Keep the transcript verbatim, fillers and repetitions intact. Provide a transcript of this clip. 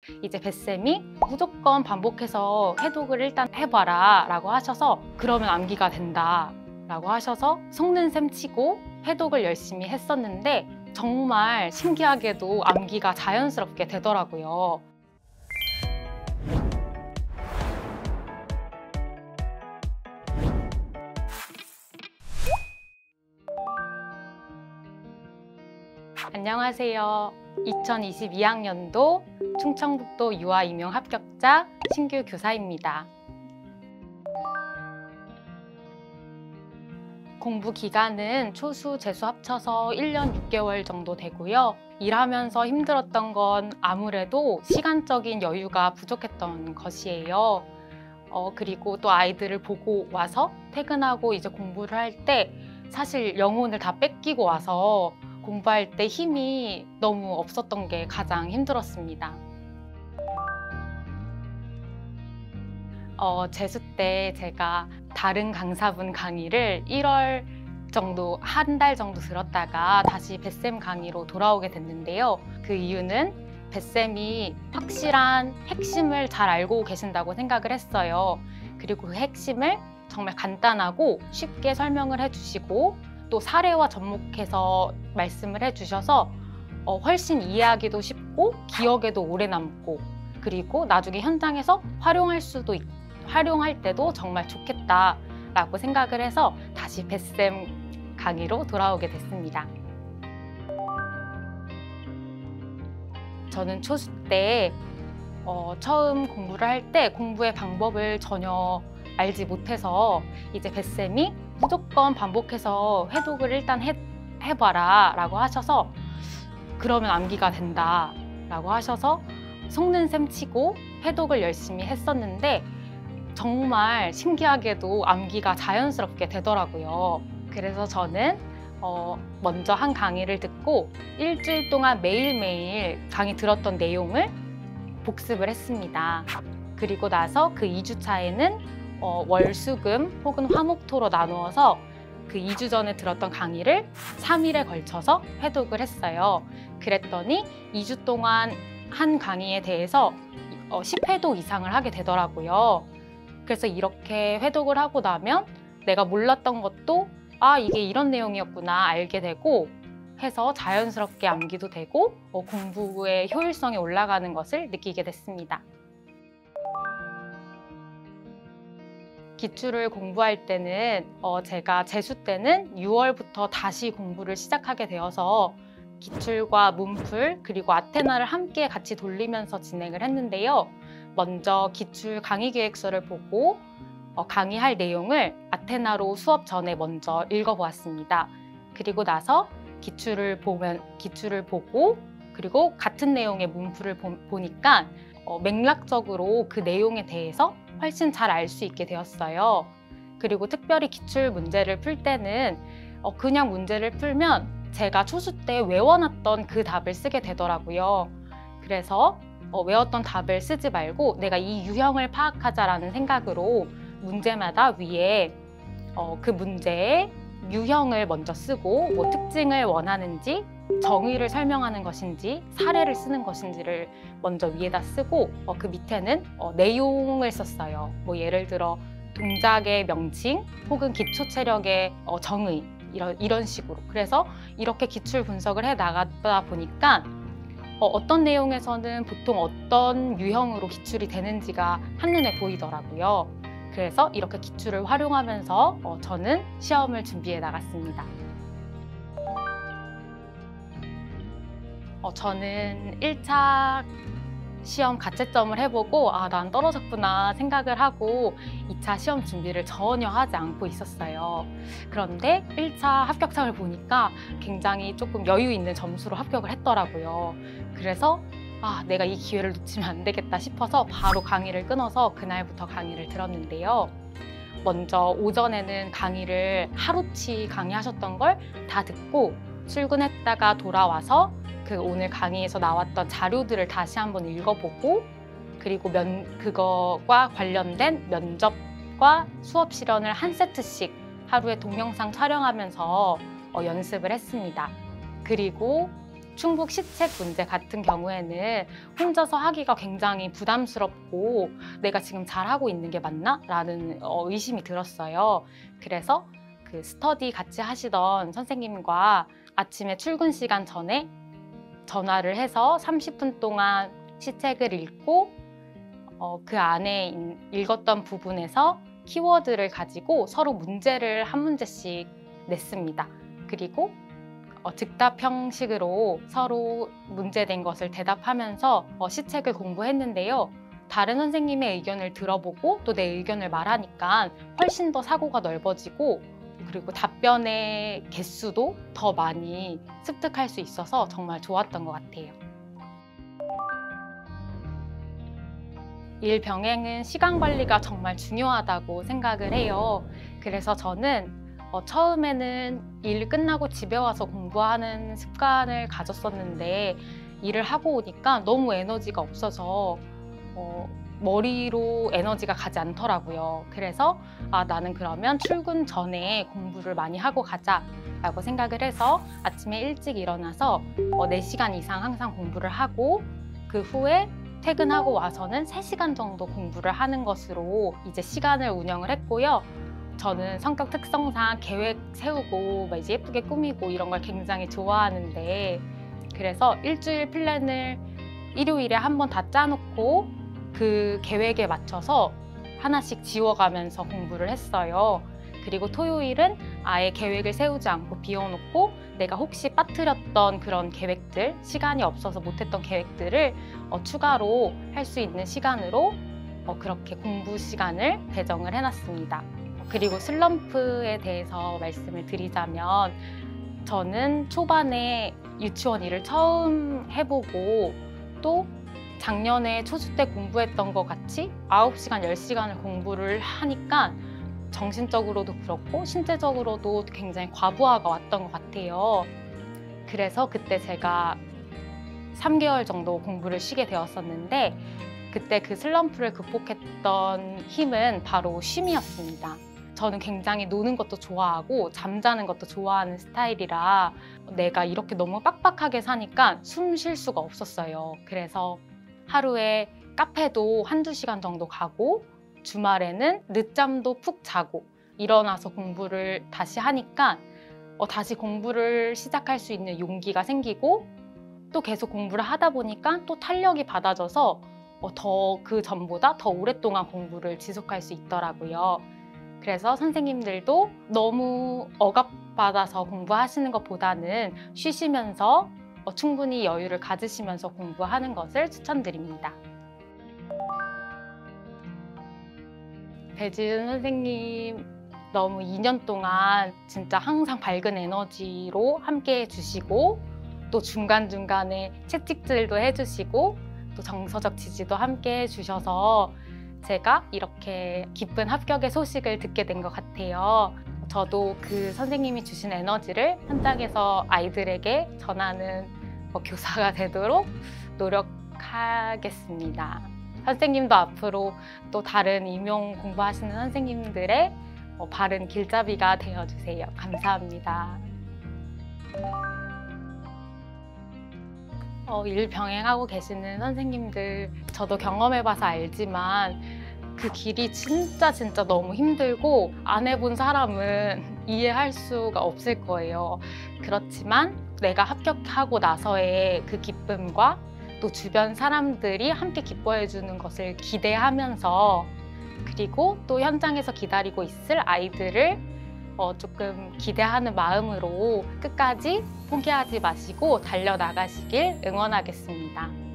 이제 뱃쌤이 무조건 반복해서 해독을 일단 해봐라 라고 하셔서 그러면 암기가 된다 라고 하셔서 속는 셈 치고 해독을 열심히 했었는데 정말 신기하게도 암기가 자연스럽게 되더라고요. 안녕하세요. 이천이십이 학년도 충청북도 유아 임용 합격자 신규 교사입니다. 공부 기간은 초수, 재수 합쳐서 일 년 육 개월 정도 되고요. 일하면서 힘들었던 건 아무래도 시간적인 여유가 부족했던 것이에요. 어, 그리고 또 아이들을 보고 와서 퇴근하고 이제 공부를 할 때 사실 영혼을 다 뺏기고 와서 공부할 때 힘이 너무 없었던 게 가장 힘들었습니다. 어, 재수 때 제가 다른 강사분 강의를 일월 정도, 한 달 정도 들었다가 다시 뱃쌤 강의로 돌아오게 됐는데요. 그 이유는 뱃쌤이 확실한 핵심을 잘 알고 계신다고 생각을 했어요. 그리고 그 핵심을 정말 간단하고 쉽게 설명을 해주시고 또 사례와 접목해서 말씀을 해주셔서 어, 훨씬 이해하기도 쉽고 기억에도 오래 남고 그리고 나중에 현장에서 활용할 수도 있, 활용할 때도 정말 좋겠다라고 생각을 해서 다시 뱃쌤 강의로 돌아오게 됐습니다. 저는 초수 때 어, 처음 공부를 할 때 공부의 방법을 전혀 알지 못해서 이제 뱃쌤이 무조건 반복해서 해독을 일단 해, 해봐라 라고 하셔서 그러면 암기가 된다 라고 하셔서 속는 셈 치고 해독을 열심히 했었는데 정말 신기하게도 암기가 자연스럽게 되더라고요. 그래서 저는 어, 먼저 한 강의를 듣고 일주일 동안 매일매일 강의 들었던 내용을 복습을 했습니다. 그리고 나서 그 이 주 차에는 어, 월, 수, 금 혹은 화목토로 나누어서 그 이 주 전에 들었던 강의를 삼 일에 걸쳐서 회독을 했어요. 그랬더니 이 주 동안 한 강의에 대해서 어, 십 회독 이상을 하게 되더라고요. 그래서 이렇게 회독을 하고 나면 내가 몰랐던 것도 아, 이게 이런 내용이었구나 알게 되고 해서 자연스럽게 암기도 되고 어, 공부의 효율성이 올라가는 것을 느끼게 됐습니다. 기출을 공부할 때는 어, 제가 재수 때는 유월부터 다시 공부를 시작하게 되어서 기출과 문풀 그리고 아테나를 함께 같이 돌리면서 진행을 했는데요. 먼저 기출 강의 계획서를 보고 어, 강의할 내용을 아테나로 수업 전에 먼저 읽어보았습니다. 그리고 나서 기출을 보면 기출을 보고 그리고 같은 내용의 문풀을 보, 보니까 어, 맥락적으로 그 내용에 대해서 훨씬 잘 알 수 있게 되었어요. 그리고 특별히 기출 문제를 풀 때는 어, 그냥 문제를 풀면 제가 초수 때 외워놨던 그 답을 쓰게 되더라고요. 그래서 어, 외웠던 답을 쓰지 말고 내가 이 유형을 파악하자라는 생각으로 문제마다 위에 어, 그 문제의 유형을 먼저 쓰고 뭐 특징을 원하는지 정의를 설명하는 것인지 사례를 쓰는 것인지를 먼저 위에다 쓰고 어, 그 밑에는 어, 내용을 썼어요. 뭐 예를 들어 동작의 명칭 혹은 기초 체력의 어, 정의 이런, 이런 식으로. 그래서 이렇게 기출 분석을 해 나가다 보니까 어, 어떤 내용에서는 보통 어떤 유형으로 기출이 되는지가 한눈에 보이더라고요. 그래서 이렇게 기출을 활용하면서 어, 저는 시험을 준비해 나갔습니다. 어, 저는 일 차 시험 가채점을 해보고 아, 난 떨어졌구나 생각을 하고 이 차 시험 준비를 전혀 하지 않고 있었어요. 그런데 일 차 합격장을 보니까 굉장히 조금 여유 있는 점수로 합격을 했더라고요. 그래서 아, 내가 이 기회를 놓치면 안 되겠다 싶어서 바로 강의를 끊어서 그날부터 강의를 들었는데요. 먼저 오전에는 강의를 하루치 강의하셨던 걸 다 듣고 출근했다가 돌아와서 그 오늘 강의에서 나왔던 자료들을 다시 한번 읽어보고 그리고 면, 그거와 관련된 면접과 수업 실현을 한 세트씩 하루에 동영상 촬영하면서 어, 연습을 했습니다. 그리고 충북 시책 문제 같은 경우에는 혼자서 하기가 굉장히 부담스럽고 내가 지금 잘하고 있는 게 맞나? 라는 어, 의심이 들었어요. 그래서 그 스터디 같이 하시던 선생님과 아침에 출근 시간 전에 전화를 해서 삼십 분 동안 시책을 읽고 어, 그 안에 읽었던 부분에서 키워드를 가지고 서로 문제를 한 문제씩 냈습니다. 그리고 어, 즉답 형식으로 서로 문제된 것을 대답하면서 어, 시책을 공부했는데요. 다른 선생님의 의견을 들어보고 또 내 의견을 말하니까 훨씬 더 사고가 넓어지고 그리고 답변의 개수도 더 많이 습득할 수 있어서 정말 좋았던 것 같아요. 일 병행은 시간 관리가 정말 중요하다고 생각을 해요. 그래서 저는 어, 처음에는 일 끝나고 집에 와서 공부하는 습관을 가졌었는데 일을 하고 오니까 너무 에너지가 없어서 어, 머리로 에너지가 가지 않더라고요. 그래서 아, 나는 그러면 출근 전에 공부를 많이 하고 가자 라고 생각을 해서 아침에 일찍 일어나서 어, 네 시간 이상 항상 공부를 하고 그 후에 퇴근하고 와서는 세 시간 정도 공부를 하는 것으로 이제 시간을 운영을 했고요. 저는 성격 특성상 계획 세우고 막 이제 예쁘게 꾸미고 이런 걸 굉장히 좋아하는데 그래서 일주일 플랜을 일요일에 한번 다 짜놓고 그 계획에 맞춰서 하나씩 지워가면서 공부를 했어요. 그리고 토요일은 아예 계획을 세우지 않고 비워놓고 내가 혹시 빠뜨렸던 그런 계획들, 시간이 없어서 못했던 계획들을 어, 추가로 할 수 있는 시간으로 어, 그렇게 공부 시간을 배정을 해놨습니다. 그리고 슬럼프에 대해서 말씀을 드리자면 저는 초반에 유치원 일을 처음 해보고 또 작년에 초수 때 공부했던 것 같이 아홉 시간, 열 시간을 공부를 하니까 정신적으로도 그렇고 신체적으로도 굉장히 과부하가 왔던 것 같아요. 그래서 그때 제가 삼 개월 정도 공부를 쉬게 되었었는데 그때 그 슬럼프를 극복했던 힘은 바로 쉼이었습니다. 저는 굉장히 노는 것도 좋아하고 잠자는 것도 좋아하는 스타일이라 내가 이렇게 너무 빡빡하게 사니까 숨 쉴 수가 없었어요. 그래서 하루에 카페도 한두 시간 정도 가고 주말에는 늦잠도 푹 자고 일어나서 공부를 다시 하니까 어, 다시 공부를 시작할 수 있는 용기가 생기고 또 계속 공부를 하다 보니까 또 탄력이 받아져서 어, 더 그 전보다 더 오랫동안 공부를 지속할 수 있더라고요. 그래서 선생님들도 너무 억압받아서 공부하시는 것보다는 쉬시면서 어, 충분히 여유를 가지시면서 공부하는 것을 추천드립니다. 배지은 선생님 너무 이 년 동안 진짜 항상 밝은 에너지로 함께 해주시고 또 중간중간에 채찍질도 해주시고 또 정서적 지지도 함께 해주셔서 제가 이렇게 기쁜 합격의 소식을 듣게 된 것 같아요. 저도 그 선생님이 주신 에너지를 현장에서 아이들에게 전하는 뭐 교사가 되도록 노력하겠습니다. 선생님도 앞으로 또 다른 임용 공부하시는 선생님들의 어, 바른 길잡이가 되어주세요. 감사합니다. 어, 일 병행하고 계시는 선생님들 저도 경험해봐서 알지만 그 길이 진짜 진짜 너무 힘들고 안 해본 사람은 이해할 수가 없을 거예요. 그렇지만 내가 합격하고 나서의 그 기쁨과 또 주변 사람들이 함께 기뻐해 주는 것을 기대하면서 그리고 또 현장에서 기다리고 있을 아이들을 어, 조금 기대하는 마음으로 끝까지 포기하지 마시고 달려나가시길 응원하겠습니다.